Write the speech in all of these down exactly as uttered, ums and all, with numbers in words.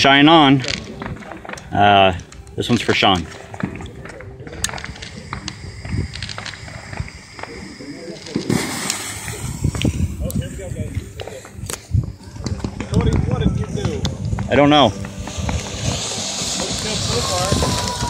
shine on. Uh, this one's for Shaun. What did you do? I don't know. Looks good so far.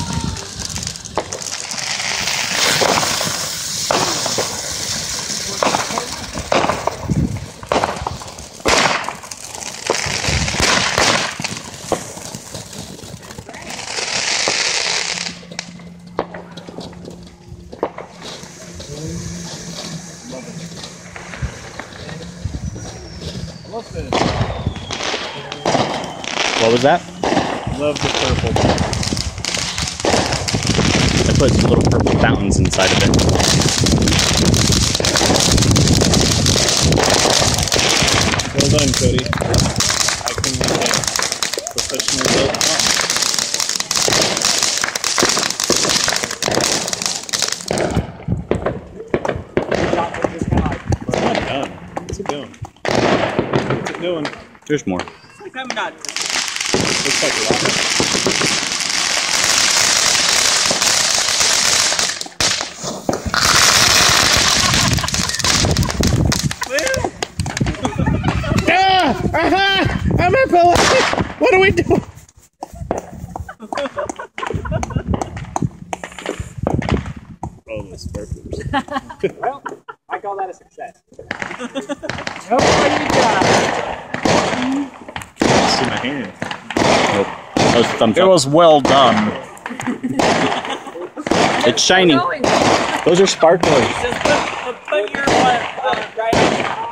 What was that? Love the purple. I put some little purple fountains inside of it. Well done, Cody. I can make a professionally built fountain. It's not done. What's it doing? What's it doing? There's more. It's like I'm not. Looks like a rocket. Ah! Aha! I'm a pillow! What do we do? Oh, the sparklers. Well, I call that a success. How far you got? See my hand. Nope. That was thumbs It up. was well done. It's shiny. Those are sparklers. Just put, put your one uh, right on.